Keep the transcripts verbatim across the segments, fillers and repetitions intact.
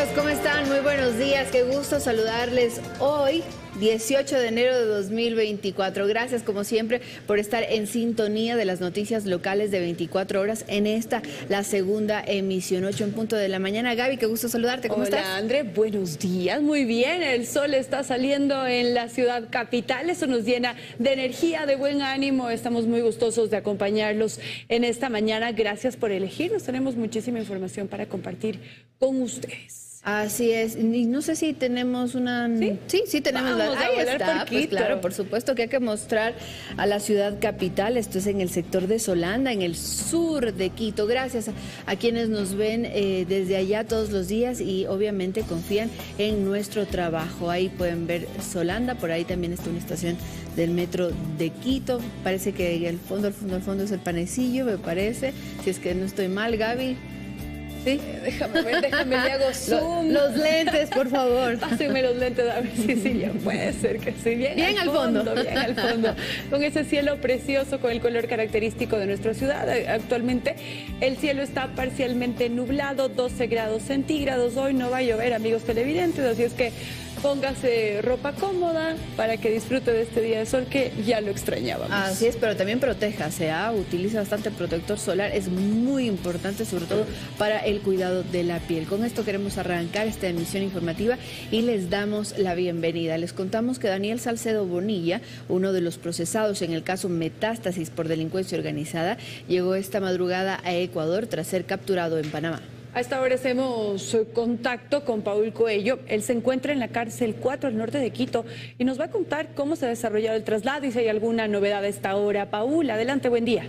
amigos, ¿cómo están? Muy buenos días, qué gusto saludarles hoy, dieciocho de enero de dos mil veinticuatro. Gracias, como siempre, por estar en sintonía de las noticias locales de veinticuatro horas en esta, la segunda emisión, ocho en punto de la mañana. Gaby, qué gusto saludarte, ¿cómo Hola, estás? Hola, André, buenos días, muy bien. El sol está saliendo en la ciudad capital, eso nos llena de energía, de buen ánimo. Estamos muy gustosos de acompañarlos en esta mañana. Gracias por elegirnos, tenemos muchísima información para compartir con ustedes. Así es, y no sé si tenemos una... Sí, sí, sí tenemos Vamos la... a Ahí volar está, por pues Quito. claro, por supuesto que hay que mostrar a la ciudad capital. Esto es en el sector de Solanda, en el sur de Quito. Gracias a, a quienes nos ven eh, desde allá todos los días y obviamente confían en nuestro trabajo. Ahí pueden ver Solanda, por ahí también está una estación del metro de Quito. Parece que el fondo, el fondo, el fondo es el Panecillo, me parece. Si es que no estoy mal, Gaby. ¿Sí? Eh, déjame ver, déjame, le hago zoom. Los, los lentes, por favor. Pásenme los lentes, a ver si sí, ya puede ser que sí. Bien, bien al fondo, fondo. Bien al fondo. Con ese cielo precioso, con el color característico de nuestra ciudad. Actualmente el cielo está parcialmente nublado, doce grados centígrados. Hoy no va a llover, amigos televidentes, así es que póngase ropa cómoda para que disfrute de este día de sol que ya lo extrañábamos. Así es, pero también protéjase, ¿eh? Utiliza bastante protector solar, es muy importante, sobre todo para el cuidado de la piel. Con esto queremos arrancar esta emisión informativa y les damos la bienvenida. Les contamos que Daniel Salcedo Bonilla, uno de los procesados en el caso Metástasis por delincuencia organizada, llegó esta madrugada a Ecuador tras ser capturado en Panamá. A esta hora hacemos contacto con Paul Coello. Él se encuentra en la cárcel cuatro al norte de Quito y nos va a contar cómo se ha desarrollado el traslado y si hay alguna novedad a esta hora. Paul, adelante, buen día.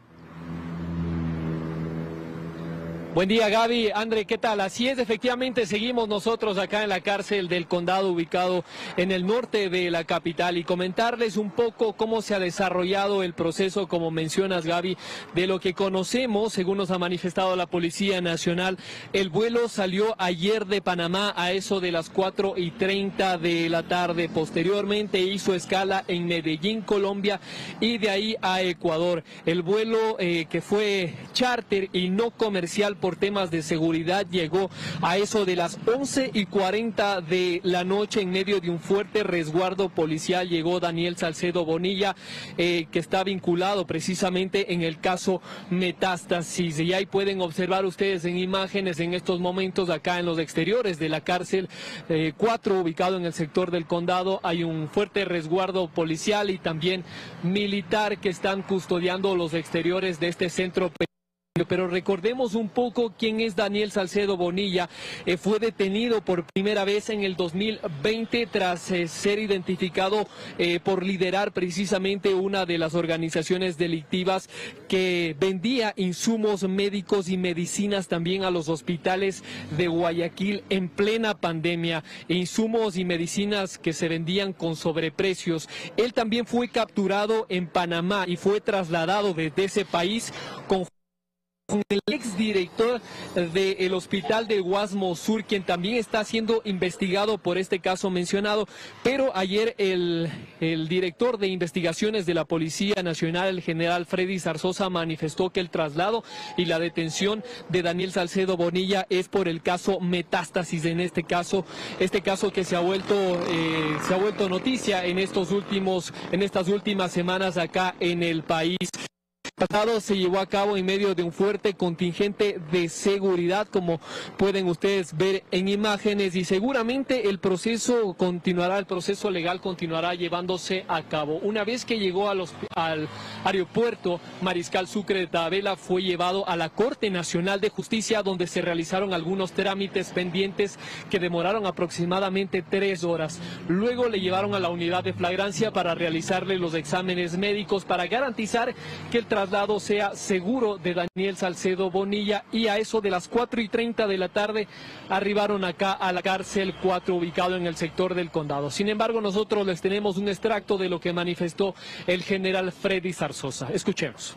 Buen día, Gaby. André, ¿qué tal? Así es, efectivamente seguimos nosotros acá en la cárcel del condado ubicado en el norte de la capital y comentarles un poco cómo se ha desarrollado el proceso, como mencionas, Gaby, de lo que conocemos, según nos ha manifestado la Policía Nacional. El vuelo salió ayer de Panamá a eso de las cuatro y treinta de la tarde. Posteriormente hizo escala en Medellín, Colombia, y de ahí a Ecuador. El vuelo eh, que fue charter y no comercial por temas de seguridad llegó a eso de las once y cuarenta de la noche en medio de un fuerte resguardo policial. Llegó Daniel Salcedo Bonilla, eh, que está vinculado precisamente en el caso Metástasis. Y ahí pueden observar ustedes en imágenes en estos momentos acá en los exteriores de la cárcel eh, cuatro, ubicado en el sector del condado. Hay un fuerte resguardo policial y también militar que están custodiando los exteriores de este centro. Pero recordemos un poco quién es Daniel Salcedo Bonilla. Eh, fue detenido por primera vez en el dos mil veinte tras eh, ser identificado eh, por liderar precisamente una de las organizaciones delictivas que vendía insumos médicos y medicinas también a los hospitales de Guayaquil en plena pandemia. Insumos y medicinas que se vendían con sobreprecios. Él también fue capturado en Panamá y fue trasladado desde ese país con con el exdirector del hospital de Guasmo Sur, quien también está siendo investigado por este caso mencionado. Pero ayer el, el director de investigaciones de la Policía Nacional, el general Freddy Zarzosa, manifestó que el traslado y la detención de Daniel Salcedo Bonilla es por el caso Metástasis. En este caso, este caso que se ha vuelto eh, se ha vuelto noticia en estos últimos, en estas últimas semanas acá en el país. El traslado se llevó a cabo en medio de un fuerte contingente de seguridad, como pueden ustedes ver en imágenes, y seguramente el proceso continuará, el proceso legal continuará llevándose a cabo. Una vez que llegó a los, al aeropuerto Mariscal Sucre de Tabela, fue llevado a la Corte Nacional de Justicia, donde se realizaron algunos trámites pendientes que demoraron aproximadamente tres horas. Luego le llevaron a la unidad de flagrancia para realizarle los exámenes médicos para garantizar que el traslado sea seguro de Daniel Salcedo Bonilla, y a eso de las cuatro y treinta de la tarde arribaron acá a la cárcel cuatro, ubicado en el sector del condado. Sin embargo, nosotros les tenemos un extracto de lo que manifestó el general Freddy Zarzosa. Escuchemos.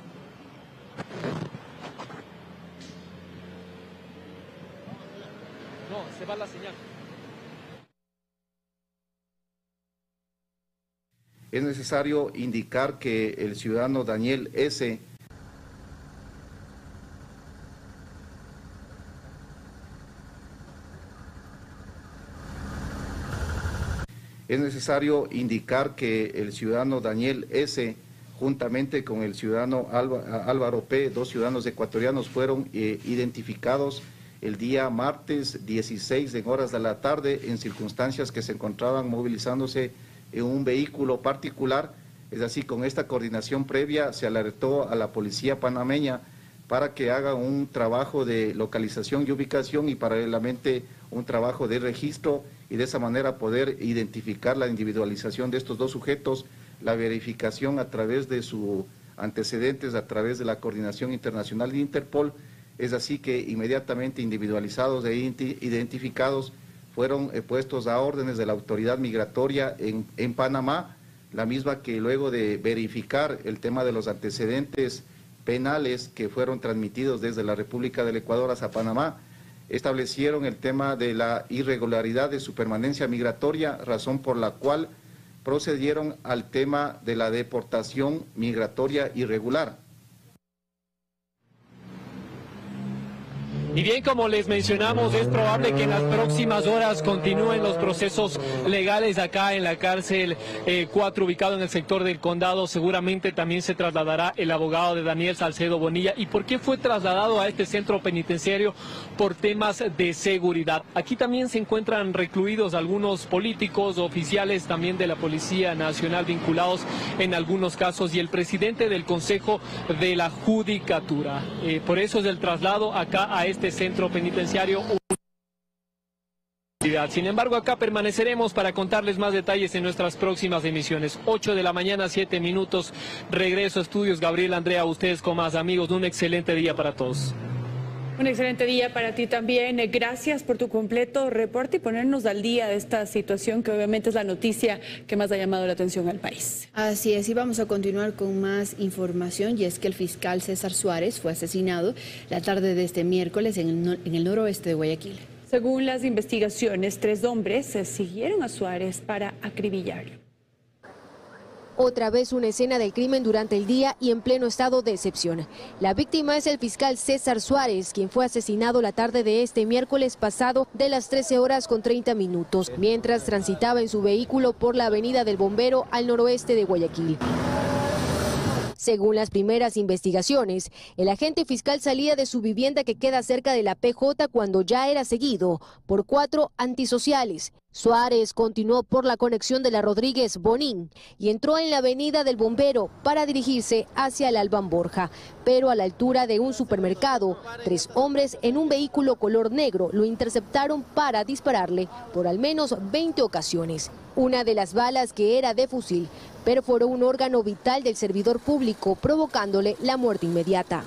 No, se va la señal. Es necesario indicar que el ciudadano Daniel S. Es necesario indicar que el ciudadano Daniel S., juntamente con el ciudadano Álvaro P., dos ciudadanos ecuatorianos, fueron eh, identificados el día martes dieciséis en horas de la tarde en circunstancias que se encontraban movilizándose en un vehículo particular. Es así, con esta coordinación previa se alertó a la policía panameña para que haga un trabajo de localización y ubicación y paralelamente un trabajo de registro y de esa manera poder identificar la individualización de estos dos sujetos, la verificación a través de sus antecedentes, a través de la coordinación internacional de Interpol. Es así que inmediatamente individualizados e identificados fueron eh, puestos a órdenes de la autoridad migratoria en, en Panamá, la misma que luego de verificar el tema de los antecedentes penales que fueron transmitidos desde la República del Ecuador hacia Panamá, establecieron el tema de la irregularidad de su permanencia migratoria, razón por la cual procedieron al tema de la deportación migratoria irregular. Y bien, como les mencionamos, es probable que en las próximas horas continúen los procesos legales acá en la cárcel eh, cuatro, ubicado en el sector del Condado. Seguramente también se trasladará el abogado de Daniel Salcedo Bonilla. ¿Y por qué fue trasladado a este centro penitenciario? Por temas de seguridad. Aquí también se encuentran recluidos algunos políticos, oficiales también de la Policía Nacional vinculados en algunos casos y el presidente del Consejo de la Judicatura. Eh, por eso es el traslado acá a este este centro penitenciario. Sin embargo, acá permaneceremos para contarles más detalles en nuestras próximas emisiones. ocho de la mañana, siete minutos. Regreso a estudios. Gabriel, Andrea, ustedes con más. Amigos, un excelente día para todos. Un excelente día para ti también. Gracias por tu completo reporte y ponernos al día de esta situación que obviamente es la noticia que más ha llamado la atención al país. Así es, y vamos a continuar con más información, y es que el fiscal César Suárez fue asesinado la tarde de este miércoles en el, nor en el noroeste de Guayaquil. Según las investigaciones, tres hombres se siguieron a Suárez para acribillarlo. Otra vez una escena del crimen durante el día y en pleno estado de excepción. La víctima es el fiscal César Suárez, quien fue asesinado la tarde de este miércoles pasado de las trece horas con treinta minutos, mientras transitaba en su vehículo por la avenida del Bombero al noroeste de Guayaquil. Según las primeras investigaciones, el agente fiscal salía de su vivienda que queda cerca de la P J cuando ya era seguido por cuatro antisociales. Suárez continuó por la conexión de la Rodríguez Bonín y entró en la avenida del Bombero para dirigirse hacia el Albán Borja, pero a la altura de un supermercado, tres hombres en un vehículo color negro lo interceptaron para dispararle por al menos veinte ocasiones. Una de las balas, que era de fusil, perforó un órgano vital del servidor público, provocándole la muerte inmediata.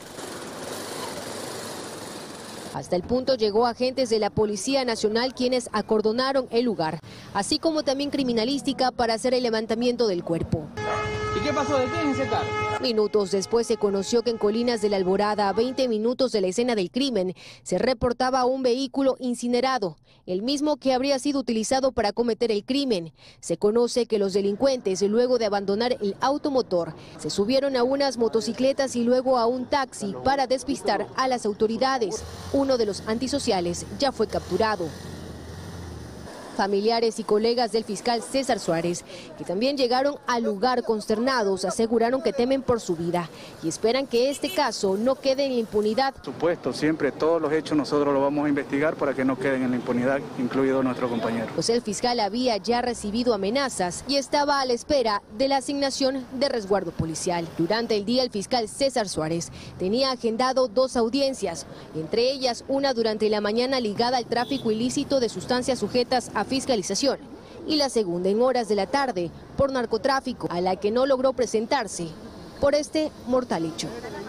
Hasta el punto llegó agentes de la Policía Nacional quienes acordonaron el lugar, así como también criminalística para hacer el levantamiento del cuerpo. ¿Y qué pasó? ¿De quién es ese carro? Minutos después se conoció que en Colinas de la Alborada, a veinte minutos de la escena del crimen, se reportaba un vehículo incinerado, el mismo que habría sido utilizado para cometer el crimen. Se conoce que los delincuentes, luego de abandonar el automotor, se subieron a unas motocicletas y luego a un taxi para despistar a las autoridades. Uno de los antisociales ya fue capturado. Familiares y colegas del fiscal César Suárez, que también llegaron al lugar consternados, aseguraron que temen por su vida y esperan que este caso no quede en la impunidad. Por supuesto, siempre todos los hechos nosotros los vamos a investigar para que no queden en la impunidad, incluido nuestro compañero. Pues el fiscal había ya recibido amenazas y estaba a la espera de la asignación de resguardo policial. Durante el día, el fiscal César Suárez tenía agendado dos audiencias, entre ellas una durante la mañana ligada al tráfico ilícito de sustancias sujetas a fiscalización y la segunda en horas de la tarde por narcotráfico, a la que no logró presentarse por este mortal hecho.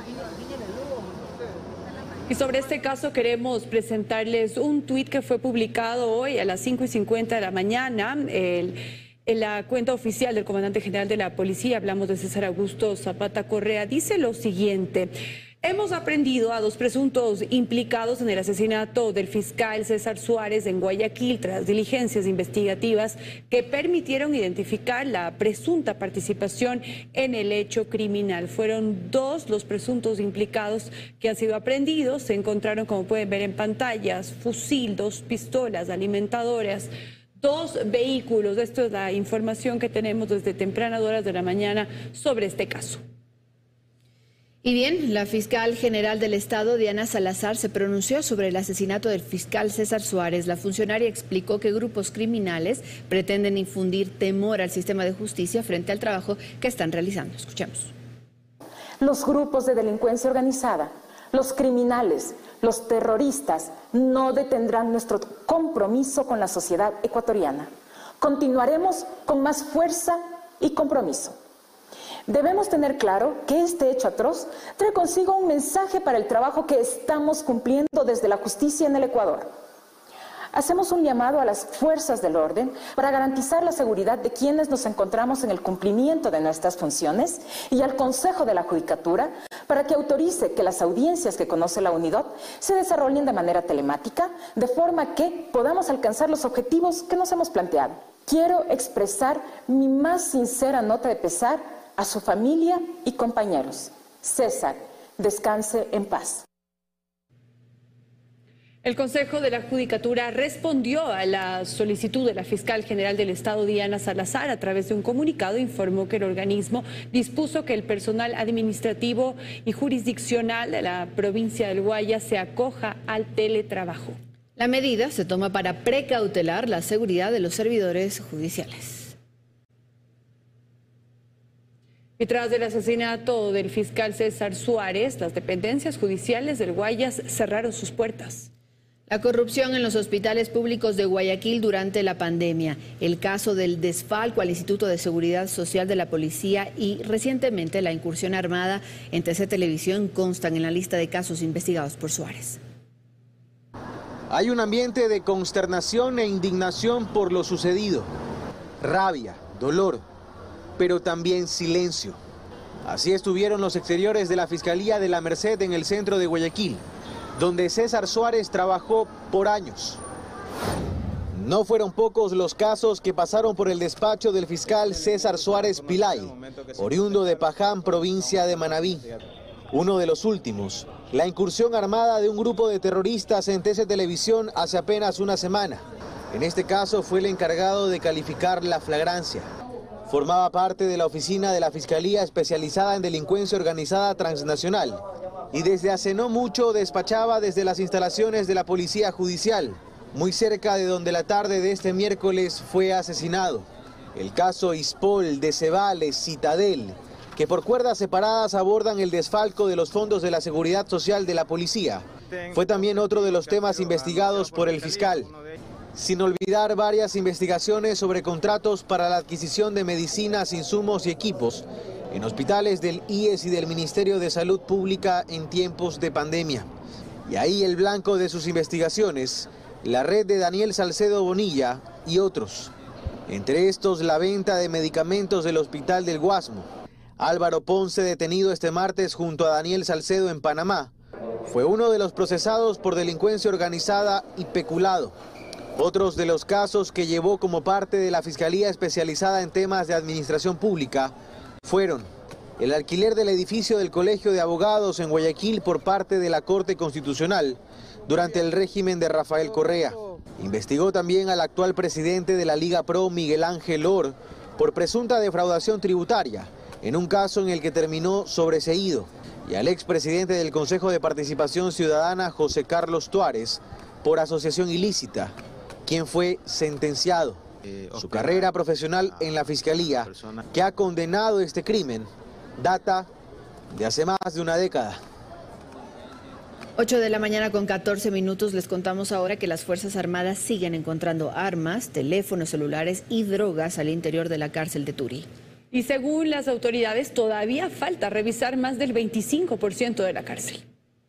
Y sobre este caso queremos presentarles un tuit que fue publicado hoy a las cinco y cincuenta de la mañana. El, en la cuenta oficial del comandante general de la policía, hablamos de César Augusto Zapata Correa, dice lo siguiente: hemos aprendido a dos presuntos implicados en el asesinato del fiscal César Suárez en Guayaquil tras diligencias investigativas que permitieron identificar la presunta participación en el hecho criminal. Fueron dos los presuntos implicados que han sido aprehendidos. Se encontraron, como pueden ver en pantallas, fusil, dos pistolas alimentadoras, dos vehículos. Esto es la información que tenemos desde tempranas horas de la mañana sobre este caso. Y bien, la fiscal general del Estado, Diana Salazar, se pronunció sobre el asesinato del fiscal César Suárez. La funcionaria explicó que grupos criminales pretenden infundir temor al sistema de justicia frente al trabajo que están realizando. Escuchemos. Los grupos de delincuencia organizada, los criminales, los terroristas no detendrán nuestro compromiso con la sociedad ecuatoriana. Continuaremos con más fuerza y compromiso. Debemos tener claro que este hecho atroz trae consigo un mensaje para el trabajo que estamos cumpliendo desde la justicia en el Ecuador. Hacemos un llamado a las fuerzas del orden para garantizar la seguridad de quienes nos encontramos en el cumplimiento de nuestras funciones y al Consejo de la Judicatura para que autorice que las audiencias que conoce la UNIDOT se desarrollen de manera telemática, de forma que podamos alcanzar los objetivos que nos hemos planteado. Quiero expresar mi más sincera nota de pesar a su familia y compañeros. César, descanse en paz. El Consejo de la Judicatura respondió a la solicitud de la fiscal general del Estado, Diana Salazar. A través de un comunicado informó que el organismo dispuso que el personal administrativo y jurisdiccional de la provincia del Guayas se acoja al teletrabajo. La medida se toma para precautelar la seguridad de los servidores judiciales. Y tras el asesinato del fiscal César Suárez, las dependencias judiciales del Guayas cerraron sus puertas. La corrupción en los hospitales públicos de Guayaquil durante la pandemia, el caso del desfalco al Instituto de Seguridad Social de la Policía y recientemente la incursión armada en T C Televisión constan en la lista de casos investigados por Suárez. Hay un ambiente de consternación e indignación por lo sucedido, rabia, dolor, pero también silencio. Así estuvieron los exteriores de la Fiscalía de la Merced en el centro de Guayaquil, donde César Suárez trabajó por años. No fueron pocos los casos que pasaron por el despacho del fiscal César Suárez Pilay, oriundo de Paján, provincia de Manabí. Uno de los últimos, la incursión armada de un grupo de terroristas en T C Televisión hace apenas una semana. En este caso fue el encargado de calificar la flagrancia. Formaba parte de la oficina de la Fiscalía especializada en delincuencia organizada transnacional y desde hace no mucho despachaba desde las instalaciones de la Policía Judicial, muy cerca de donde la tarde de este miércoles fue asesinado. El caso Ispol de Cebales, Citadel, que por cuerdas separadas abordan el desfalco de los fondos de la seguridad social de la policía, fue también otro de los temas investigados por el fiscal. Sin olvidar varias investigaciones sobre contratos para la adquisición de medicinas, insumos y equipos en hospitales del I E S y del Ministerio de Salud Pública en tiempos de pandemia. Y ahí el blanco de sus investigaciones, la red de Daniel Salcedo Bonilla y otros. Entre estos, la venta de medicamentos del Hospital del Guasmo. Álvaro Ponce, detenido este martes junto a Daniel Salcedo en Panamá, fue uno de los procesados por delincuencia organizada y peculado. Otros de los casos que llevó como parte de la Fiscalía especializada en temas de administración pública fueron el alquiler del edificio del Colegio de Abogados en Guayaquil por parte de la Corte Constitucional durante el régimen de Rafael Correa. Investigó también al actual presidente de la Liga Pro, Miguel Ángel Or, por presunta defraudación tributaria, en un caso en el que terminó sobreseído, y al expresidente del Consejo de Participación Ciudadana, José Carlos Tuárez, por asociación ilícita, quien fue sentenciado. Su carrera profesional en la Fiscalía, que ha condenado este crimen, data de hace más de una década. ocho de la mañana con catorce minutos. Les contamos ahora que las Fuerzas Armadas siguen encontrando armas, teléfonos celulares y drogas al interior de la cárcel de Turi. Y según las autoridades, todavía falta revisar más del veinticinco por ciento de la cárcel.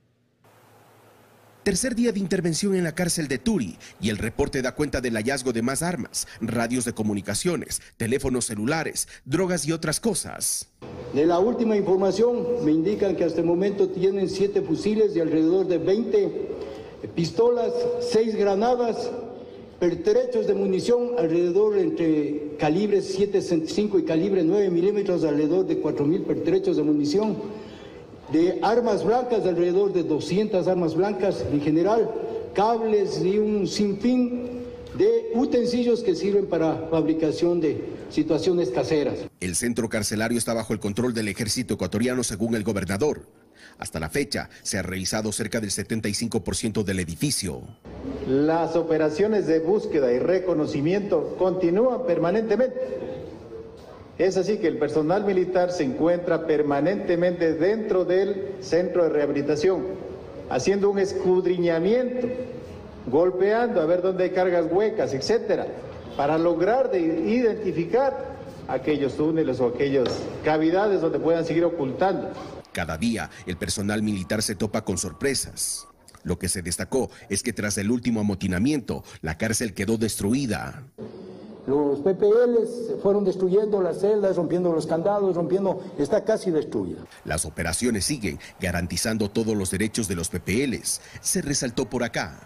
Tercer día de intervención en la cárcel de Turi y el reporte da cuenta del hallazgo de más armas, radios de comunicaciones, teléfonos celulares, drogas y otras cosas. De la última información me indican que hasta el momento tienen siete fusiles y alrededor de veinte pistolas, seis granadas, pertrechos de munición alrededor entre calibre siete sesenta y cinco y calibre nueve milímetros, alrededor de cuatro mil pertrechos de munición. De armas blancas, alrededor de doscientas armas blancas en general, cables y un sinfín de utensilios que sirven para fabricación de situaciones caseras. El centro carcelario está bajo el control del ejército ecuatoriano, según el gobernador. Hasta la fecha, se ha revisado cerca del setenta y cinco por ciento del edificio. Las operaciones de búsqueda y reconocimiento continúan permanentemente. Es así que el personal militar se encuentra permanentemente dentro del centro de rehabilitación, haciendo un escudriñamiento, golpeando a ver dónde hay cargas huecas, etcétera, para lograr de identificar aquellos túneles o aquellas cavidades donde puedan seguir ocultando. Cada día, el personal militar se topa con sorpresas. Lo que se destacó es que tras el último amotinamiento, la cárcel quedó destruida. Los P P Ls fueron destruyendo las celdas, rompiendo los candados, rompiendo, está casi destruida. Las operaciones siguen garantizando todos los derechos de los P P Ls. Se resaltó por acá.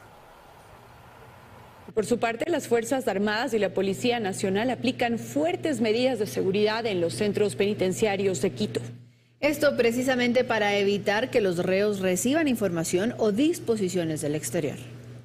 Por su parte, las Fuerzas Armadas y la Policía Nacional aplican fuertes medidas de seguridad en los centros penitenciarios de Quito. Esto precisamente para evitar que los reos reciban información o disposiciones del exterior.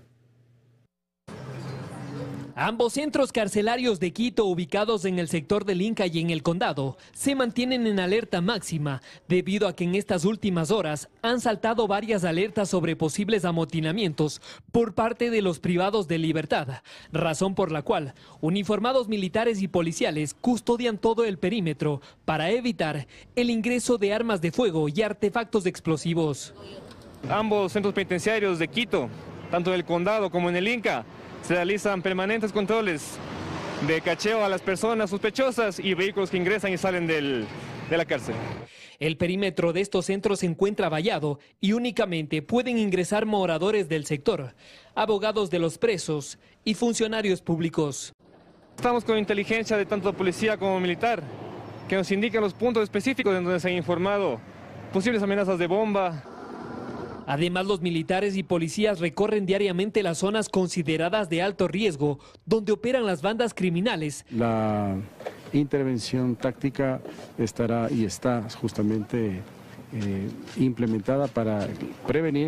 Ambos centros carcelarios de Quito, ubicados en el sector del Inca y en el Condado, se mantienen en alerta máxima debido a que en estas últimas horas han saltado varias alertas sobre posibles amotinamientos por parte de los privados de libertad, razón por la cual uniformados militares y policiales custodian todo el perímetro para evitar el ingreso de armas de fuego y artefactos explosivos. Ambos centros penitenciarios de Quito, tanto en el Condado como en el Inca, se realizan permanentes controles de cacheo a las personas sospechosas y vehículos que ingresan y salen del, de la cárcel. El perímetro de estos centros se encuentra vallado y únicamente pueden ingresar moradores del sector, abogados de los presos y funcionarios públicos. Estamos con inteligencia de tanto policía como militar, que nos indican los puntos específicos en donde se han informado posibles amenazas de bomba. Además, los militares y policías recorren diariamente las zonas consideradas de alto riesgo, donde operan las bandas criminales. La intervención táctica estará y está justamente eh, implementada para prevenir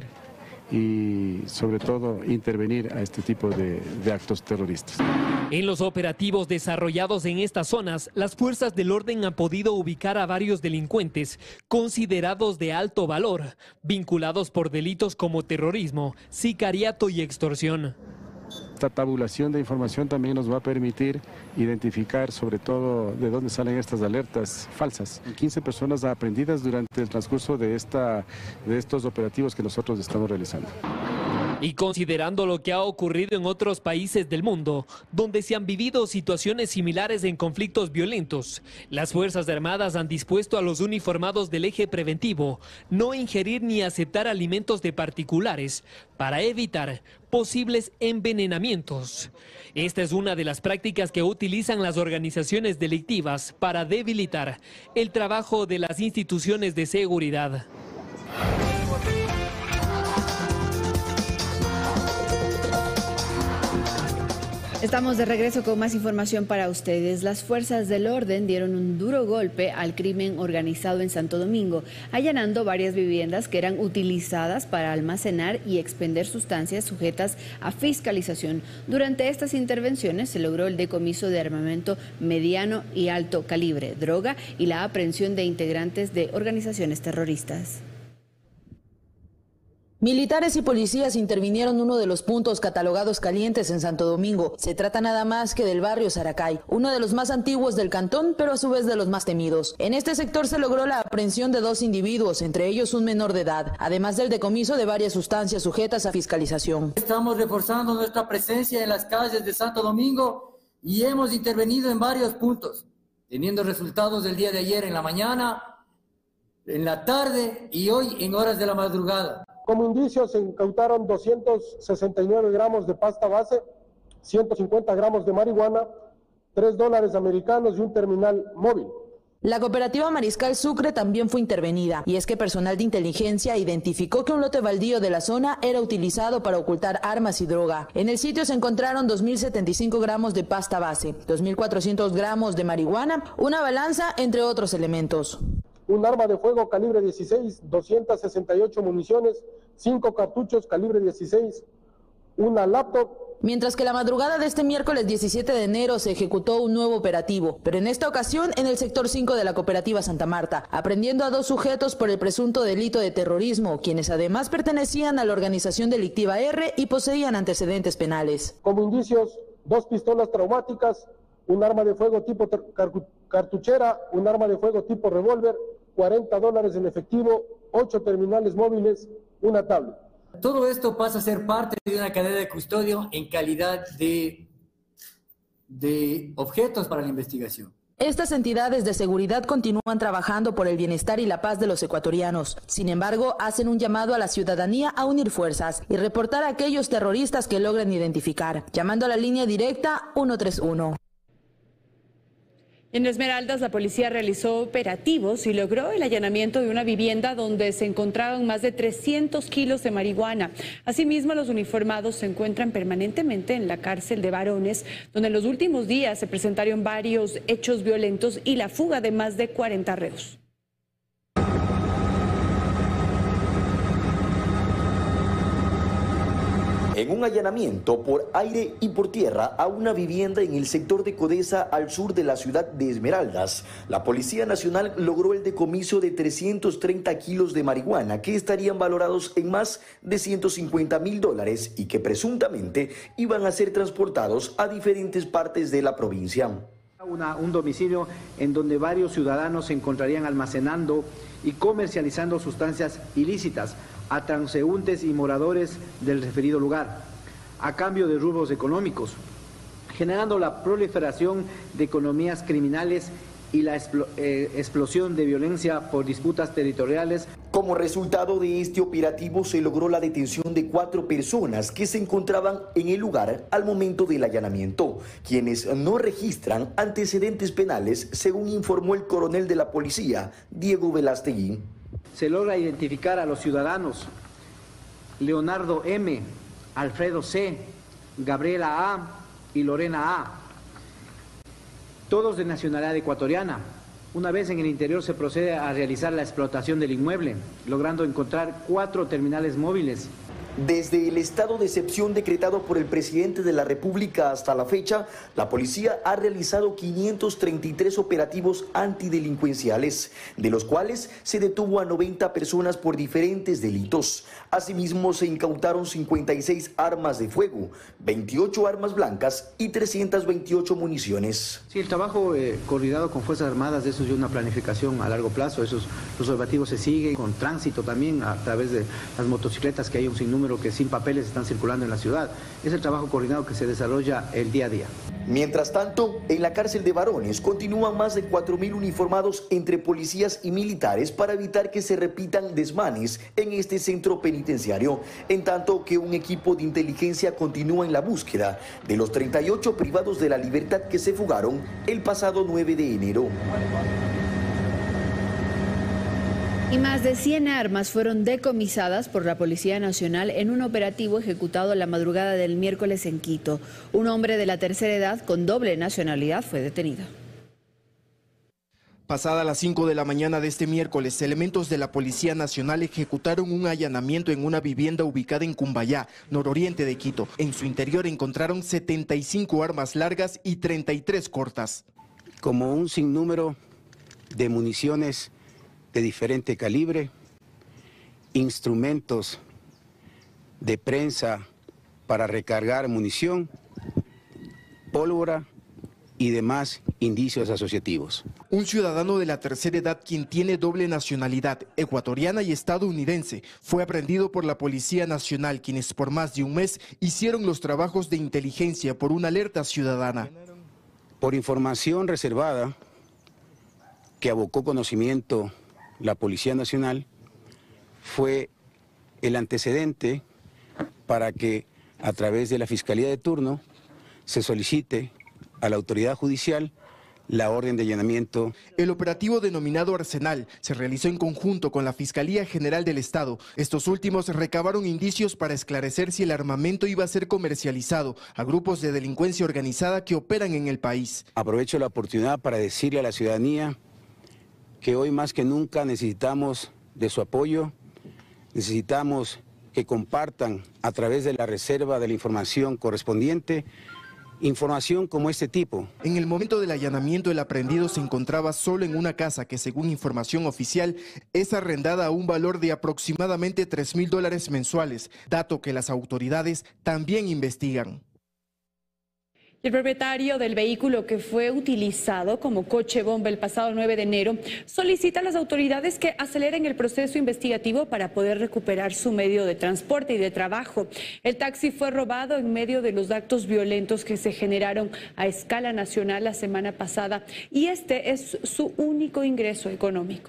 y sobre todo intervenir a este tipo de, de actos terroristas. En los operativos desarrollados en estas zonas, las fuerzas del orden han podido ubicar a varios delincuentes considerados de alto valor, vinculados por delitos como terrorismo, sicariato y extorsión. Esta tabulación de información también nos va a permitir identificar sobre todo de dónde salen estas alertas falsas. quince personas aprendidas durante el transcurso de, esta, de estos operativos que nosotros estamos realizando. Y considerando lo que ha ocurrido en otros países del mundo, donde se han vivido situaciones similares en conflictos violentos, las Fuerzas Armadas han dispuesto a los uniformados del eje preventivo no ingerir ni aceptar alimentos de particulares para evitar posibles envenenamientos. Esta es una de las prácticas que utilizan las organizaciones delictivas para debilitar el trabajo de las instituciones de seguridad. Estamos de regreso con más información para ustedes. Las fuerzas del orden dieron un duro golpe al crimen organizado en Santo Domingo, allanando varias viviendas que eran utilizadas para almacenar y expender sustancias sujetas a fiscalización. Durante estas intervenciones se logró el decomiso de armamento mediano y alto calibre, droga y la aprehensión de integrantes de organizaciones terroristas. Militares y policías intervinieron en uno de los puntos catalogados calientes en Santo Domingo. Se trata nada más que del barrio Saracay, uno de los más antiguos del cantón, pero a su vez de los más temidos. En este sector se logró la aprehensión de dos individuos, entre ellos un menor de edad, además del decomiso de varias sustancias sujetas a fiscalización. Estamos reforzando nuestra presencia en las calles de Santo Domingo y hemos intervenido en varios puntos, teniendo resultados del día de ayer en la mañana, en la tarde y hoy en horas de la madrugada. Como indicio se incautaron doscientos sesenta y nueve gramos de pasta base, ciento cincuenta gramos de marihuana, tres dólares americanos y un terminal móvil. La cooperativa Mariscal Sucre también fue intervenida, y es que personal de inteligencia identificó que un lote baldío de la zona era utilizado para ocultar armas y droga. En el sitio se encontraron dos mil setenta y cinco gramos de pasta base, dos mil cuatrocientos gramos de marihuana, una balanza, entre otros elementos. Un arma de fuego calibre dieciséis, doscientas sesenta y ocho municiones, cinco cartuchos calibre dieciséis, una laptop Mientras que la madrugada de este miércoles diecisiete de enero se ejecutó un nuevo operativo, pero en esta ocasión en el sector cinco de la cooperativa Santa Marta, aprendiendo a dos sujetos por el presunto delito de terrorismo, quienes además pertenecían a la organización delictiva R y poseían antecedentes penales. Como indicios, dos pistolas traumáticas, un arma de fuego tipo cartuchera, un arma de fuego tipo revólver, cuarenta dólares en efectivo, ocho terminales móviles, una tablet. Todo esto pasa a ser parte de una cadena de custodio en calidad de, de objetos para la investigación. Estas entidades de seguridad continúan trabajando por el bienestar y la paz de los ecuatorianos. Sin embargo, hacen un llamado a la ciudadanía a unir fuerzas y reportar a aquellos terroristas que logren identificar, llamando a la línea directa uno tres uno. En Esmeraldas, la policía realizó operativos y logró el allanamiento de una vivienda donde se encontraban más de trescientos kilos de marihuana. Asimismo, los uniformados se encuentran permanentemente en la cárcel de varones, donde en los últimos días se presentaron varios hechos violentos y la fuga de más de cuarenta reos. En un allanamiento por aire y por tierra a una vivienda en el sector de Codesa al sur de la ciudad de Esmeraldas, la Policía Nacional logró el decomiso de trescientos treinta kilos de marihuana que estarían valorados en más de ciento cincuenta mil dólares y que presuntamente iban a ser transportados a diferentes partes de la provincia. Una, un domicilio en donde varios ciudadanos se encontrarían almacenando y comercializando sustancias ilícitas a transeúntes y moradores del referido lugar, a cambio de rubros económicos, generando la proliferación de economías criminales y la expl eh, explosión de violencia por disputas territoriales. Como resultado de este operativo se logró la detención de cuatro personas que se encontraban en el lugar al momento del allanamiento, quienes no registran antecedentes penales, según informó el coronel de la policía, Diego Velastegui. Se logra identificar a los ciudadanos Leonardo M., Alfredo C., Gabriela A. y Lorena A., todos de nacionalidad ecuatoriana. Una vez en el interior se procede a realizar la explotación del inmueble, logrando encontrar cuatro terminales móviles. Desde el estado de excepción decretado por el presidente de la República hasta la fecha, la policía ha realizado quinientos treinta y tres operativos antidelincuenciales, de los cuales se detuvo a noventa personas por diferentes delitos. Asimismo, se incautaron cincuenta y seis armas de fuego, veintiocho armas blancas y trescientas veintiocho municiones. Sí, el trabajo eh, coordinado con Fuerzas Armadas, eso es una planificación a largo plazo. Esos, los operativos se siguen con tránsito también a través de las motocicletas, que hay un sinnúmero que sin papeles están circulando en la ciudad. Es el trabajo coordinado que se desarrolla el día a día. Mientras tanto, en la cárcel de varones continúan más de cuatro mil uniformados entre policías y militares para evitar que se repitan desmanes en este centro penitenciario, en tanto que un equipo de inteligencia continúa en la búsqueda de los treinta y ocho privados de la libertad que se fugaron el pasado nueve de enero. Y más de cien armas fueron decomisadas por la Policía Nacional en un operativo ejecutado la madrugada del miércoles en Quito. Un hombre de la tercera edad con doble nacionalidad fue detenido. Pasada las cinco de la mañana de este miércoles, elementos de la Policía Nacional ejecutaron un allanamiento en una vivienda ubicada en Cumbayá, nororiente de Quito. En su interior encontraron setenta y cinco armas largas y treinta y tres cortas. Como un sinnúmero de municiones de diferente calibre, instrumentos de prensa para recargar munición, pólvora y demás indicios asociativos. Un ciudadano de la tercera edad quien tiene doble nacionalidad, ecuatoriana y estadounidense, fue aprehendido por la Policía Nacional, quienes por más de un mes hicieron los trabajos de inteligencia por una alerta ciudadana. Por información reservada que abocó conocimiento la Policía Nacional, fue el antecedente para que a través de la Fiscalía de turno se solicite a la autoridad judicial la orden de allanamiento. El operativo denominado Arsenal se realizó en conjunto con la Fiscalía General del Estado. Estos últimos recabaron indicios para esclarecer si el armamento iba a ser comercializado a grupos de delincuencia organizada que operan en el país. Aprovecho la oportunidad para decirle a la ciudadanía que hoy más que nunca necesitamos de su apoyo, necesitamos que compartan a través de la reserva de la información correspondiente información como este tipo. En el momento del allanamiento, el aprehendido se encontraba solo en una casa que, según información oficial, es arrendada a un valor de aproximadamente tres mil dólares mensuales, dato que las autoridades también investigan. El propietario del vehículo que fue utilizado como coche bomba el pasado nueve de enero solicita a las autoridades que aceleren el proceso investigativo para poder recuperar su medio de transporte y de trabajo. El taxi fue robado en medio de los actos violentos que se generaron a escala nacional la semana pasada y este es su único ingreso económico.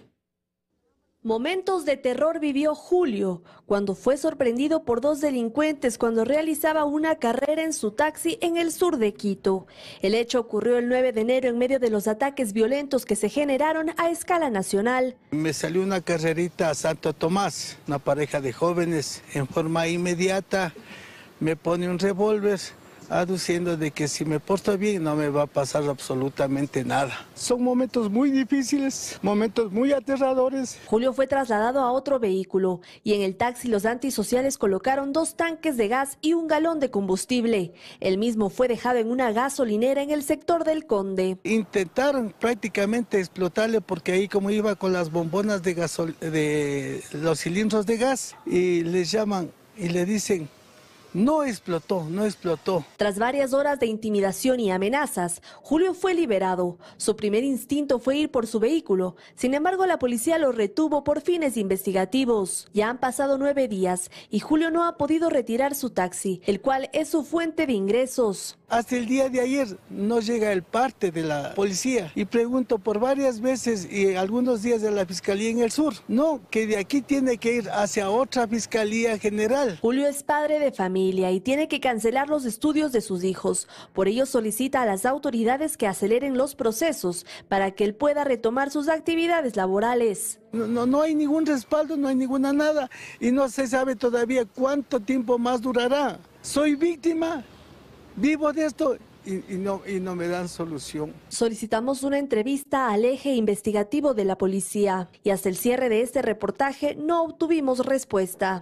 Momentos de terror vivió Julio cuando fue sorprendido por dos delincuentes cuando realizaba una carrera en su taxi en el sur de Quito. El hecho ocurrió el nueve de enero en medio de los ataques violentos que se generaron a escala nacional. Me salió una carrerita a Santo Tomás, una pareja de jóvenes en forma inmediata me pone un revólver, aduciendo de que si me porto bien no me va a pasar absolutamente nada. Son momentos muy difíciles, momentos muy aterradores. Julio fue trasladado a otro vehículo y en el taxi los antisociales colocaron dos tanques de gas y un galón de combustible. El mismo fue dejado en una gasolinera en el sector del Conde. Intentaron prácticamente explotarle porque ahí como iba con las bombonas de, gasol de los cilindros de gas y les llaman y le dicen: no explotó, no explotó. Tras varias horas de intimidación y amenazas, Julio fue liberado. Su primer instinto fue ir por su vehículo. Sin embargo, la policía lo retuvo por fines investigativos. Ya han pasado nueve días y Julio no ha podido retirar su taxi, el cual es su fuente de ingresos. Hasta el día de ayer no llega el parte de la policía y pregunto por varias veces y algunos días de la Fiscalía en el sur. No, que de aquí tiene que ir hacia otra Fiscalía General. Julio es padre de familia y tiene que cancelar los estudios de sus hijos. Por ello solicita a las autoridades que aceleren los procesos para que él pueda retomar sus actividades laborales. No, no, no hay ningún respaldo, no hay ninguna nada y no se sabe todavía cuánto tiempo más durará. Soy víctima, vivo de esto y, y, no, y no me dan solución. Solicitamos una entrevista al eje investigativo de la policía y hasta el cierre de este reportaje no obtuvimos respuesta.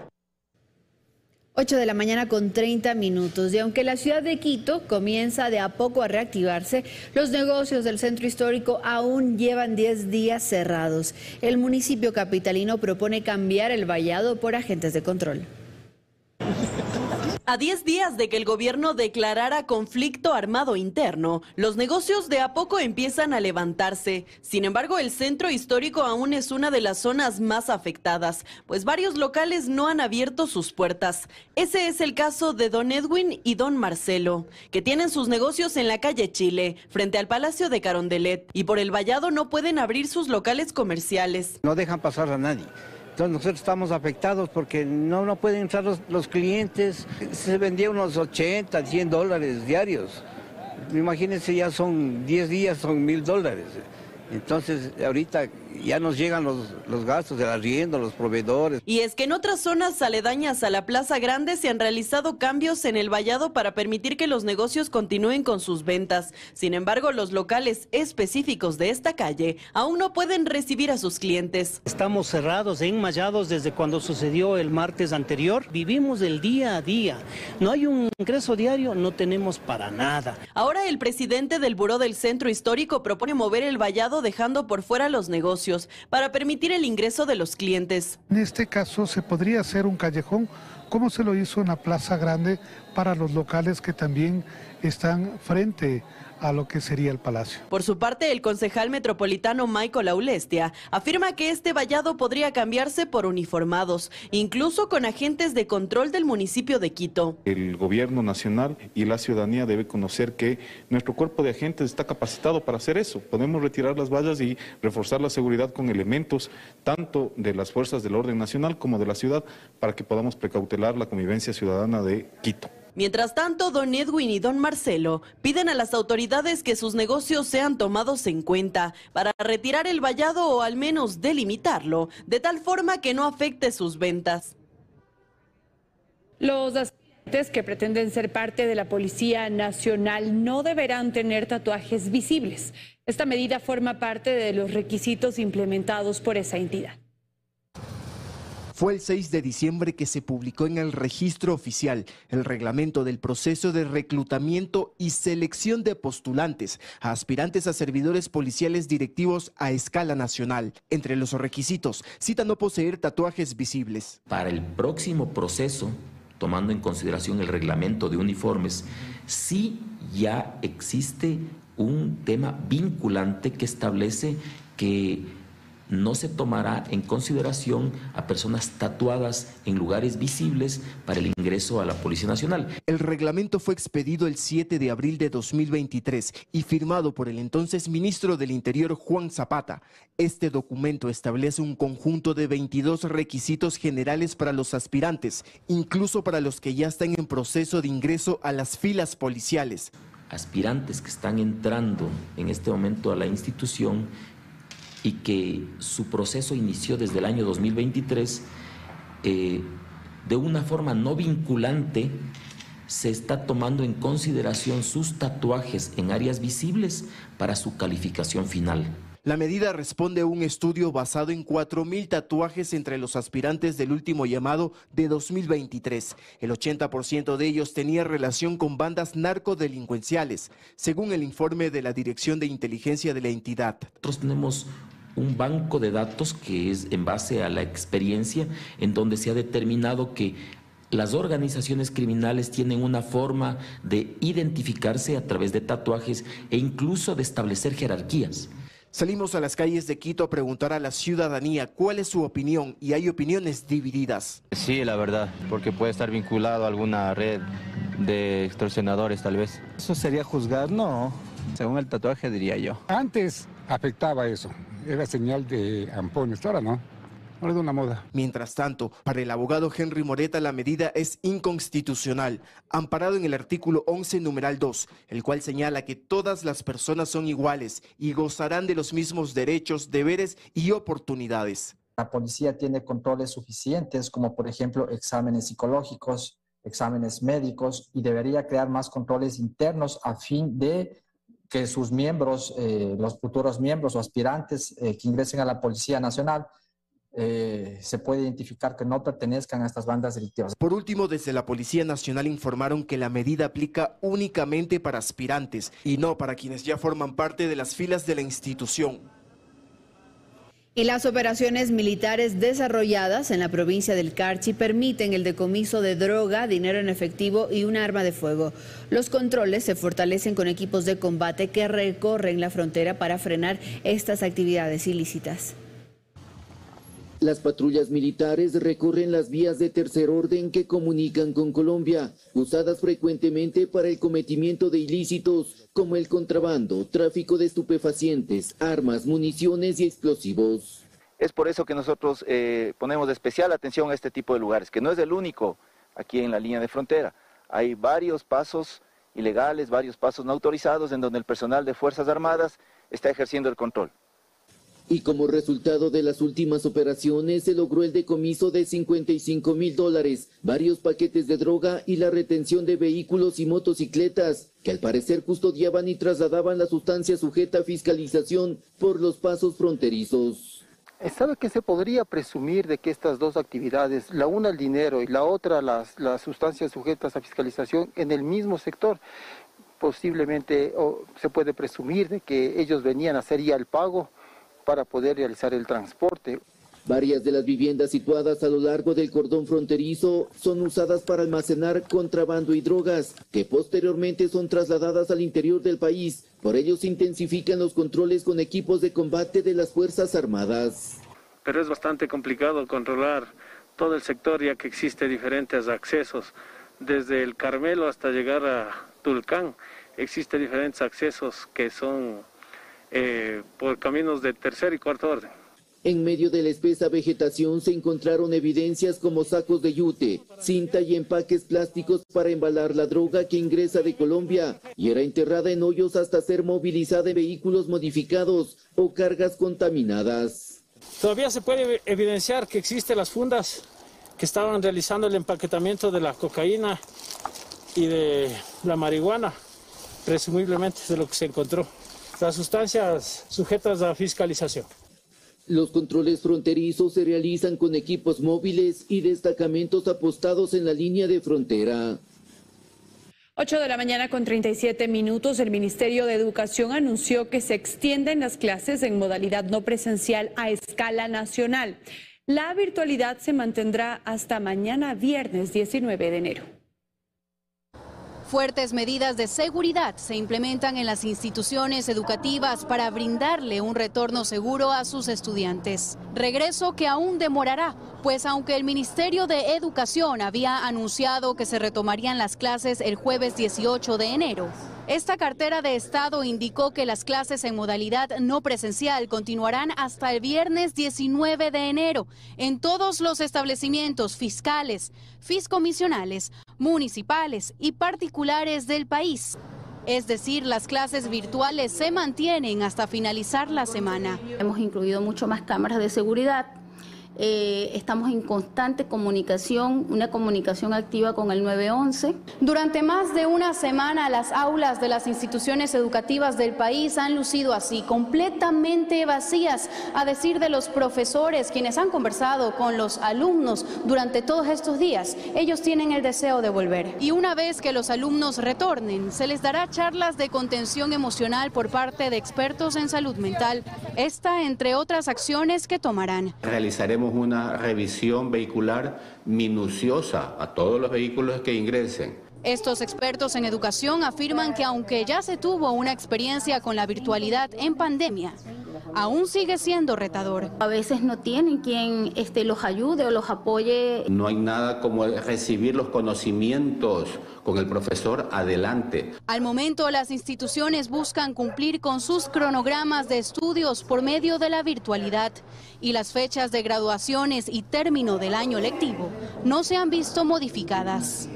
ocho de la mañana con treinta minutos y aunque la ciudad de Quito comienza de a poco a reactivarse, los negocios del centro histórico aún llevan diez días cerrados. El municipio capitalino propone cambiar el vallado por agentes de control. A diez días de que el gobierno declarara conflicto armado interno, los negocios de a poco empiezan a levantarse. Sin embargo, el centro histórico aún es una de las zonas más afectadas, pues varios locales no han abierto sus puertas. Ese es el caso de don Edwin y don Marcelo, que tienen sus negocios en la calle Chile, frente al Palacio de Carondelet, y por el vallado no pueden abrir sus locales comerciales. No dejan pasar a nadie. Entonces nosotros estamos afectados porque no, no pueden entrar los, los clientes. Se vendía unos ochenta, cien dólares diarios. Imagínense, ya son diez días, son mil dólares. Entonces ahorita ya nos llegan los, los gastos del arriendo, los proveedores. Y es que en otras zonas aledañas a la Plaza Grande se han realizado cambios en el vallado para permitir que los negocios continúen con sus ventas. Sin embargo, los locales específicos de esta calle aún no pueden recibir a sus clientes. Estamos cerrados, enmayados desde cuando sucedió el martes anterior. Vivimos el día a día. No hay un ingreso diario, no tenemos para nada. Ahora el presidente del Buró del Centro Histórico propone mover el vallado dejando por fuera los negocios para permitir el ingreso de los clientes. En este caso se podría hacer un callejón como se lo hizo en la Plaza Grande para los locales que también están frente a lo que sería el palacio. Por su parte, el concejal metropolitano Michael Aulestia afirma que este vallado podría cambiarse por uniformados, incluso con agentes de control del municipio de Quito. El gobierno nacional y la ciudadanía debe conocer que nuestro cuerpo de agentes está capacitado para hacer eso. Podemos retirar las vallas y reforzar la seguridad con elementos tanto de las fuerzas del orden nacional como de la ciudad para que podamos precautelar la convivencia ciudadana de Quito. Mientras tanto, don Edwin y don Marcelo piden a las autoridades que sus negocios sean tomados en cuenta para retirar el vallado o al menos delimitarlo, de tal forma que no afecte sus ventas. Los aspirantes que pretenden ser parte de la Policía Nacional no deberán tener tatuajes visibles. Esta medida forma parte de los requisitos implementados por esa entidad. Fue el seis de diciembre que se publicó en el registro oficial el reglamento del proceso de reclutamiento y selección de postulantes a aspirantes a servidores policiales directivos a escala nacional. Entre los requisitos, cita no poseer tatuajes visibles. Para el próximo proceso, tomando en consideración el reglamento de uniformes, sí ya existe un tema vinculante que establece que no se tomará en consideración a personas tatuadas en lugares visibles para el ingreso a la Policía Nacional. El reglamento fue expedido el siete de abril de dos mil veintitrés y firmado por el entonces ministro del Interior, Juan Zapata. Este documento establece un conjunto de veintidós requisitos generales para los aspirantes, incluso para los que ya están en proceso de ingreso a las filas policiales. Aspirantes que están entrando en este momento a la institución y que su proceso inició desde el año dos mil veintitrés, eh, de una forma no vinculante, se está tomando en consideración sus tatuajes en áreas visibles para su calificación final. La medida responde a un estudio basado en cuatro mil tatuajes entre los aspirantes del último llamado de dos mil veintitrés. El ochenta por ciento de ellos tenía relación con bandas narcodelincuenciales, según el informe de la Dirección de Inteligencia de la entidad. Nosotros tenemos un banco de datos que es en base a la experiencia, en donde se ha determinado que las organizaciones criminales tienen una forma de identificarse a través de tatuajes e incluso de establecer jerarquías. Salimos a las calles de Quito a preguntar a la ciudadanía cuál es su opinión, y hay opiniones divididas. Sí, la verdad, porque puede estar vinculado a alguna red de extorsionadores tal vez. ¿Eso sería juzgar? No, según el tatuaje diría yo. Antes afectaba eso, era señal de ampones, ahora no. Ahora es una moda. Mientras tanto, para el abogado Henry Moreta, la medida es inconstitucional, amparado en el artículo once, numeral dos, el cual señala que todas las personas son iguales y gozarán de los mismos derechos, deberes y oportunidades. La policía tiene controles suficientes, como por ejemplo exámenes psicológicos, exámenes médicos, y debería crear más controles internos a fin de que sus miembros, eh, los futuros miembros o aspirantes eh, que ingresen a la Policía Nacional, Eh, se puede identificar que no pertenezcan a estas bandas delictivas. Por último, desde la Policía Nacional informaron que la medida aplica únicamente para aspirantes y no para quienes ya forman parte de las filas de la institución. Y las operaciones militares desarrolladas en la provincia del Carchi permiten el decomiso de droga, dinero en efectivo y un arma de fuego. Los controles se fortalecen con equipos de combate que recorren la frontera para frenar estas actividades ilícitas. Las patrullas militares recorren las vías de tercer orden que comunican con Colombia, usadas frecuentemente para el cometimiento de ilícitos como el contrabando, tráfico de estupefacientes, armas, municiones y explosivos. Es por eso que nosotros eh, ponemos especial atención a este tipo de lugares, que no es el único aquí en la línea de frontera. Hay varios pasos ilegales, varios pasos no autorizados en donde el personal de Fuerzas Armadas está ejerciendo el control. Y como resultado de las últimas operaciones se logró el decomiso de cincuenta y cinco mil dólares, varios paquetes de droga y la retención de vehículos y motocicletas que al parecer custodiaban y trasladaban la sustancia sujeta a fiscalización por los pasos fronterizos. ¿Sabe que se podría presumir de que estas dos actividades, la una el dinero y la otra las, las sustancias sujetas a fiscalización en el mismo sector? Posiblemente o se puede presumir de que ellos venían a hacer ya el pago para poder realizar el transporte. Varias de las viviendas situadas a lo largo del cordón fronterizo son usadas para almacenar contrabando y drogas, que posteriormente son trasladadas al interior del país. Por ello se intensifican los controles con equipos de combate de las Fuerzas Armadas. Pero es bastante complicado controlar todo el sector, ya que existen diferentes accesos. Desde el Carmelo hasta llegar a Tulcán, existen diferentes accesos que son Eh, por caminos de tercer y cuarto orden. En medio de la espesa vegetación se encontraron evidencias como sacos de yute, cinta y empaques plásticos para embalar la droga que ingresa de Colombia y era enterrada en hoyos hasta ser movilizada en vehículos modificados o cargas contaminadas. Todavía se puede evidenciar que existen las fundas que estaban realizando el empaquetamiento de la cocaína y de la marihuana, presumiblemente de lo que se encontró. Las sustancias sujetas a fiscalización. Los controles fronterizos se realizan con equipos móviles y destacamentos apostados en la línea de frontera. ocho de la mañana con treinta y siete minutos, el Ministerio de Educación anunció que se extienden las clases en modalidad no presencial a escala nacional. La virtualidad se mantendrá hasta mañana viernes diecinueve de enero. Fuertes medidas de seguridad se implementan en las instituciones educativas para brindarle un retorno seguro a sus estudiantes. Regreso que aún demorará, pues aunque el Ministerio de Educación había anunciado que se retomarían las clases el jueves dieciocho de enero, esta cartera de Estado indicó que las clases en modalidad no presencial continuarán hasta el viernes diecinueve de enero en todos los establecimientos fiscales, fiscomisionales, municipales y particulares del país. Es decir, las clases virtuales se mantienen hasta finalizar la semana. Hemos incluido mucho más cámaras de seguridad. Eh, estamos en constante comunicación, una comunicación activa con el nueve once. Durante más de una semana, las aulas de las instituciones educativas del país han lucido así, completamente vacías, a decir de los profesores, quienes han conversado con los alumnos durante todos estos días. Ellos tienen el deseo de volver. Y una vez que los alumnos retornen, se les dará charlas de contención emocional por parte de expertos en salud mental. Esta, entre otras acciones que tomarán. Realizaremos una revisión vehicular minuciosa a todos los vehículos que ingresen. Estos expertos en educación afirman que aunque ya se tuvo una experiencia con la virtualidad en pandemia, aún sigue siendo retador. A veces no tienen quien este, los ayude o los apoye. No hay nada como recibir los conocimientos con el profesor adelante. Al momento, las instituciones buscan cumplir con sus cronogramas de estudios por medio de la virtualidad y las fechas de graduaciones y término del año lectivo no se han visto modificadas.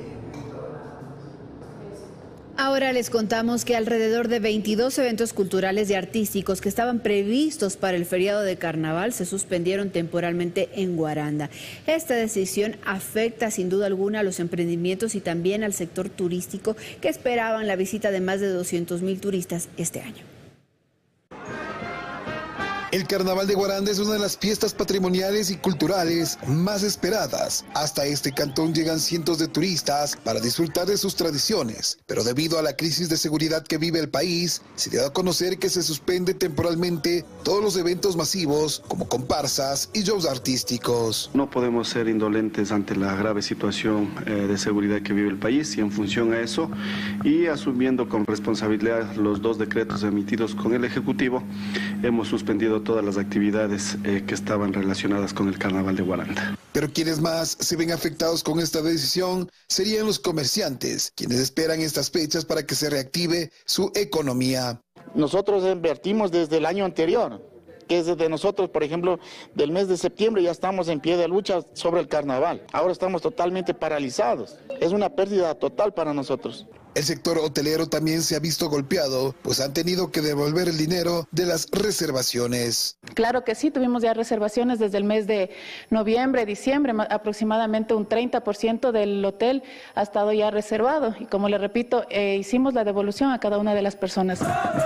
Ahora les contamos que alrededor de veintidós eventos culturales y artísticos que estaban previstos para el feriado de carnaval se suspendieron temporalmente en Guaranda. Esta decisión afecta sin duda alguna a los emprendimientos y también al sector turístico que esperaban la visita de más de doscientos mil turistas este año. El Carnaval de Guaranda es una de las fiestas patrimoniales y culturales más esperadas. Hasta este cantón llegan cientos de turistas para disfrutar de sus tradiciones, pero debido a la crisis de seguridad que vive el país, se dio a conocer que se suspende temporalmente todos los eventos masivos como comparsas y shows artísticos. No podemos ser indolentes ante la grave situación eh, de seguridad que vive el país y en función a eso y asumiendo con responsabilidad los dos decretos emitidos con el Ejecutivo, hemos suspendido todas las actividades eh, que estaban relacionadas con el Carnaval de Guaranda. Pero quienes más se ven afectados con esta decisión serían los comerciantes, quienes esperan estas fechas para que se reactive su economía. Nosotros invertimos desde el año anterior, que es desde nosotros, por ejemplo, del mes de septiembre ya estamos en pie de lucha sobre el Carnaval. Ahora estamos totalmente paralizados. Es una pérdida total para nosotros. El sector hotelero también se ha visto golpeado, pues han tenido que devolver el dinero de las reservaciones. Claro que sí, tuvimos ya reservaciones desde el mes de noviembre, diciembre, aproximadamente un treinta por ciento del hotel ha estado ya reservado. Y como le repito, eh, hicimos la devolución a cada una de las personas.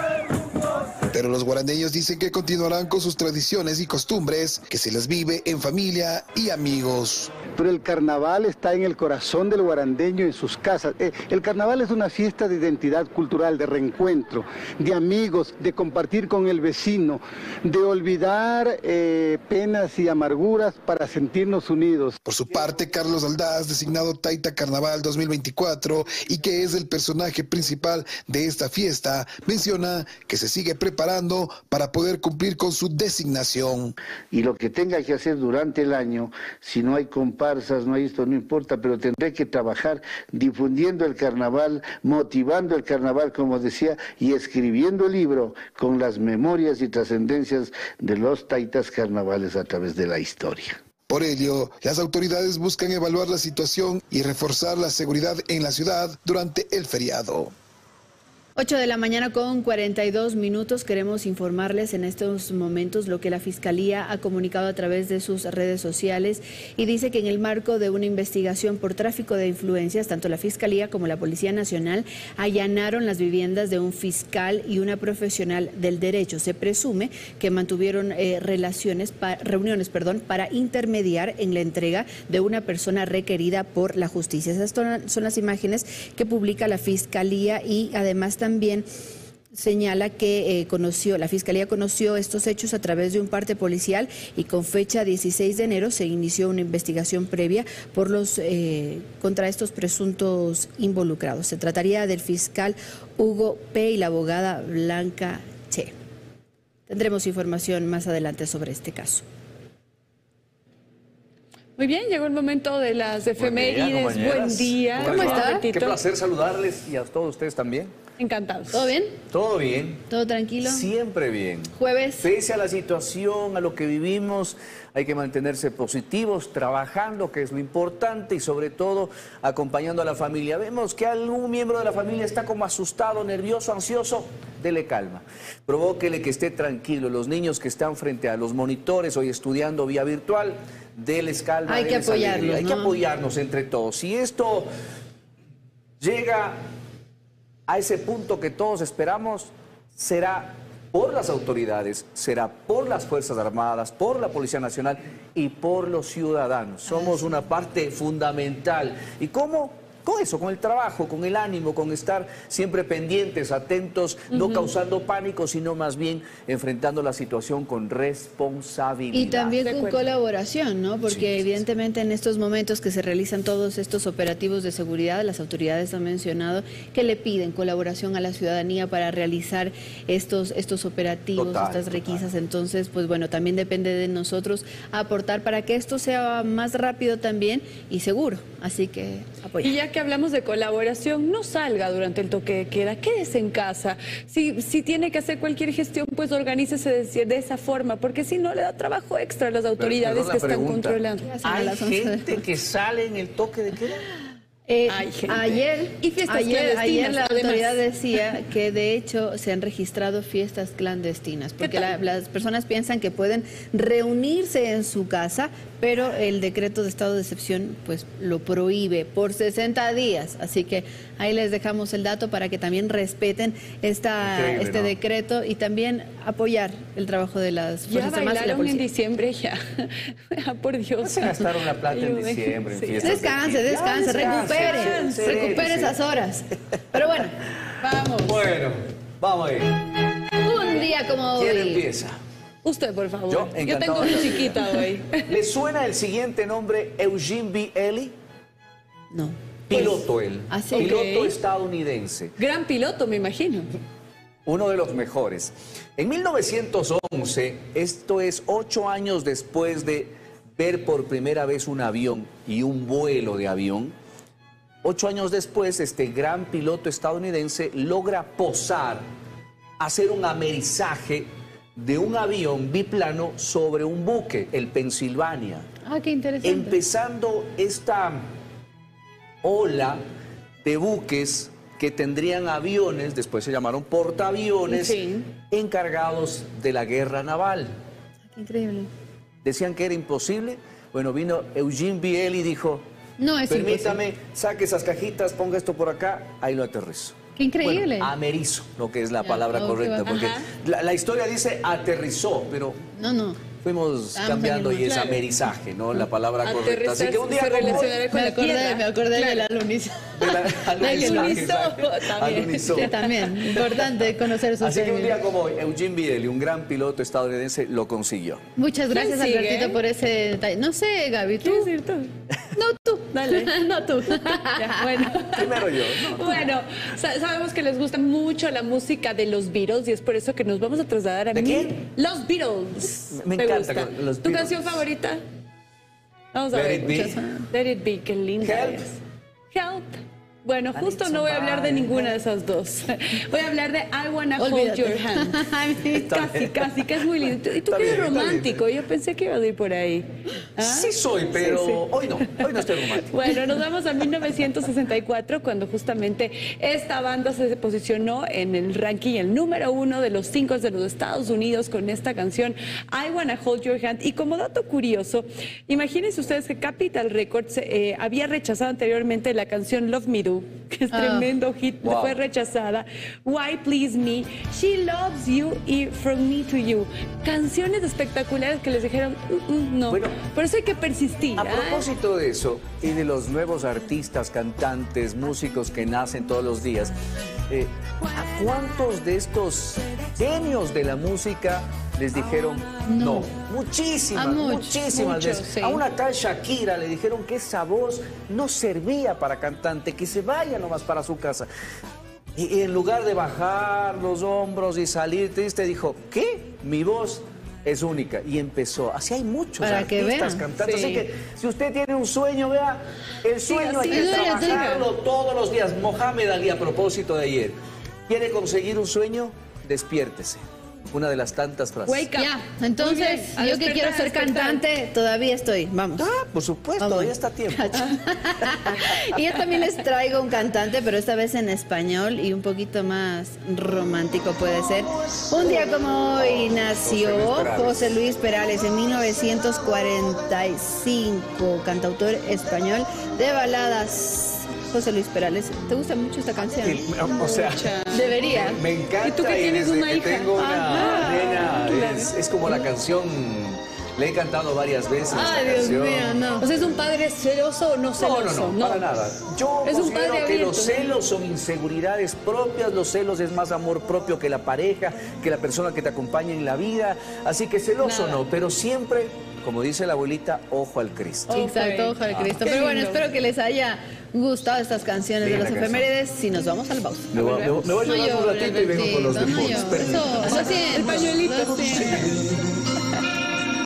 Pero los guarandeños dicen que continuarán con sus tradiciones y costumbres, que se les vive en familia y amigos. Pero el carnaval está en el corazón del guarandeño, en sus casas. El carnaval es una fiesta de identidad cultural, de reencuentro, de amigos, de compartir con el vecino, de olvidar eh, penas y amarguras para sentirnos unidos. Por su parte, Carlos Aldaz, designado Taita Carnaval dos mil veinticuatro y que es el personaje principal de esta fiesta, menciona que se sigue preparando para poder cumplir con su designación. Y lo que tenga que hacer durante el año, si no hay comparsas, no hay esto, no importa, pero tendré que trabajar difundiendo el carnaval, motivando el carnaval, como decía, y escribiendo el libro con las memorias y trascendencias de los taitas carnavales a través de la historia. Por ello, las autoridades buscan evaluar la situación y reforzar la seguridad en la ciudad durante el feriado. ocho de la mañana con cuarenta y dos minutos. Queremos informarles en estos momentos lo que la Fiscalía ha comunicado a través de sus redes sociales y dice que en el marco de una investigación por tráfico de influencias, tanto la Fiscalía como la Policía Nacional allanaron las viviendas de un fiscal y una profesional del derecho. Se presume que mantuvieron eh, relaciones, pa, reuniones perdón, para intermediar en la entrega de una persona requerida por la justicia. Esas son las imágenes que publica la Fiscalía y además también señala que eh, conoció, la Fiscalía conoció estos hechos a través de un parte policial y con fecha dieciséis de enero se inició una investigación previa por los eh, contra estos presuntos involucrados. Se trataría del fiscal Hugo P. y la abogada Blanca Che. Tendremos información más adelante sobre este caso. Muy bien, llegó el momento de las efemérides. Buen día. Buen día. ¿Cómo está? Qué placer saludarles y a todos ustedes también. Encantados. ¿Todo bien? Todo bien. ¿Todo tranquilo? Siempre bien. Jueves. Pese a la situación, a lo que vivimos, hay que mantenerse positivos, trabajando, que es lo importante, y sobre todo acompañando a la familia. Vemos que algún miembro de la familia está como asustado, nervioso, ansioso. Dele calma. Provóquele que esté tranquilo. Los niños que están frente a los monitores hoy estudiando vía virtual, déles calma. Hay que apoyarlos, ¿no? Hay que apoyarnos entre todos. Si esto llega a ese punto que todos esperamos, será por las autoridades, será por las Fuerzas Armadas, por la Policía Nacional y por los ciudadanos. Somos una parte fundamental. ¿Y cómo? Con eso, con el trabajo, con el ánimo, con estar siempre pendientes, atentos, uh-huh. no causando pánico, sino más bien enfrentando la situación con responsabilidad. Y también con colaboración, ¿no? Porque sí, evidentemente en estos momentos que se realizan todos estos operativos de seguridad, las autoridades han mencionado que le piden colaboración a la ciudadanía para realizar estos, estos operativos, total, estas requisas. Total. Entonces, pues bueno, también depende de nosotros aportar para que esto sea más rápido también y seguro. Así que apoya. Y ya que hablamos de colaboración, no salga durante el toque de queda, quédese en casa. Si, si tiene que hacer cualquier gestión, pues organícese de, de esa forma, porque si no le da trabajo extra a las autoridades que están controlando. ¿Hay gente que sale en el toque de queda? Eh, ayer, y ayer, ayer la autoridad decía que de hecho se han registrado fiestas clandestinas, porque la, las personas piensan que pueden reunirse en su casa, pero el decreto de estado de excepción pues lo prohíbe por sesenta días, así que ahí les dejamos el dato para que también respeten esta, este ¿no? decreto y también apoyar el trabajo de las Fuerzas Armadas y la Policía. En diciembre ya, por Dios. No se gastaron la plata en diciembre, en sí. fiestas. Descanse, descanse, recupere. Recupere, recupere esas horas. Pero bueno, vamos. Bueno, vamos a ir. Un día como hoy. ¿Quién empieza? Usted, por favor. Yo, Yo tengo musiquita hoy. ¿Le suena el siguiente nombre, Eugene B. Ely? No. Piloto él. Así piloto okay. estadounidense. Gran piloto, me imagino. Uno de los mejores. En mil novecientos once, esto es ocho años después de ver por primera vez un avión y un vuelo de avión, ocho años después, este gran piloto estadounidense logra posar, hacer un amerizaje de un avión biplano sobre un buque, el Pennsylvania. Ah, qué interesante. Empezando esta ola de buques que tendrían aviones, después se llamaron portaaviones, sí. encargados de la guerra naval. Qué increíble. Decían que era imposible. Bueno, vino Eugene B. Ely y dijo, no, es permítame, imposible. Saque esas cajitas, ponga esto por acá, ahí lo aterrizo. Qué increíble. Bueno, amerizo, lo que es la ya, palabra okay, correcta, porque la, la historia dice aterrizó, pero no, no. fuimos Estamos cambiando y es claro. amerizaje, ¿no? La palabra Aterrizar correcta. Así que un día se como hoy, me acordé, me acordé claro. del alunizaje. Del alunizaje. También, importante conocer esos Así términos. que un día como hoy, Eugene B. Ely, un gran piloto estadounidense, lo consiguió. Muchas gracias, Albertito, por ese detalle. No sé, Gaby, ¿tú? ¿Qué decir tú? No, tú. Dale. No, tú. Ya, bueno. Primero yo. No, bueno, sabemos que les gusta mucho la música de los Beatles y es por eso que nos vamos a trasladar a ¿De mí. quién? Los Beatles. Me, me encanta los Beatles. ¿Tu canción favorita? Vamos a Let ver. It Be. Let It Be, qué linda Help. es. Help. Bueno, justo no voy a hablar de ninguna de esas dos. Voy a hablar de I Wanna Olvídate. Hold Your Hand. Casi, casi, que es muy lindo. Y tú Está que eres bien, está romántico, yo pensé que ibas a ir por ahí. ¿Ah? Sí soy, pero Sí, sí. hoy no, hoy no estoy romántico. Bueno, nos vamos a mil novecientos sesenta y cuatro, cuando justamente esta banda se posicionó en el ranking, el número uno de los cinco de los Estados Unidos con esta canción I Wanna Hold Your Hand. Y como dato curioso, imagínense ustedes que Capitol Records eh, había rechazado anteriormente la canción Love Me Do, que es Ah. tremendo hit, Wow. fue rechazada. Why Please Me, She Loves You y From Me to You. Canciones espectaculares que les dijeron, "Mm, mm, no, por eso hay que persistir. A ¿ah? propósito de eso y de los nuevos artistas, cantantes, músicos que nacen todos los días, eh, ¿a cuántos de estos genios de la música les dijeron no? No. Muchísimas, A muchos, muchísimas muchos, veces. sí. A una tal Shakira le dijeron que esa voz no servía para cantante, que se vaya nomás para su casa. Y, y en lugar de bajar los hombros y salir triste, dijo, ¿qué? Mi voz es única. Y empezó. Así hay muchos Para que artistas, vean. cantantes. Sí. Así que si usted tiene un sueño, vea, el sueño hay sí, que sí, sí. trabajarlo todos los días. Mohamed Ali, a propósito de ayer, ¿quiere conseguir un sueño? Despiértese. Una de las tantas frases. Wake up. Ya, entonces, Muy bien. A yo que despertar, quiero a ser despertar. cantante, todavía estoy. Vamos. Ah, por supuesto, todavía está a tiempo. Y yo también les traigo un cantante, pero esta vez en español y un poquito más romántico puede ser. Un día como hoy nació José Luis Perales en mil novecientos cuarenta y cinco, cantautor español de baladas. José Luis Perales, ¿te gusta mucho esta canción? Sí, o sea, debería. Me encanta. ¿Y tú que tienes desde una que hija? Tengo una Ajá, nena, claro. es, es como la canción, le he cantado varias veces. Ay, esta Dios canción. mío, no. O sea, ¿es un padre celoso o no No, celoso? no, no, para nada. Yo Es un considero padre que los abierto. celos son inseguridades propias, los celos es más amor propio que la pareja, que la persona que te acompaña en la vida. Así que celoso Nada. no, pero siempre, como dice la abuelita, ojo al Cristo. Exacto, ojo al Cristo. Ah. Pero bueno, espero que les haya gustado estas canciones de Linda las canción. efemérides. Y nos vamos al pausa. Me voy, me voy- me voy a No llorar un llores, ratito y vengo con los Bertito, no deportes. llores. Eso, lo siento, El pañuelito. lo siento.